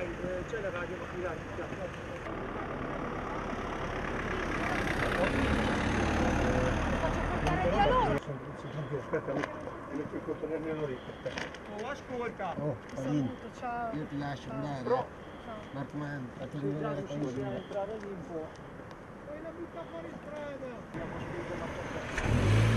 dai, c'è la radio, ma dai, Faccio portare via loro. aspetta, metto il conto nelle orecchie. Oh, ascolta. Oh, Saluto, ciao. io ti lascio andare. Però, Markman, fatti vedere la camicia. entrare lì un po'. Poi la butta fuori strada.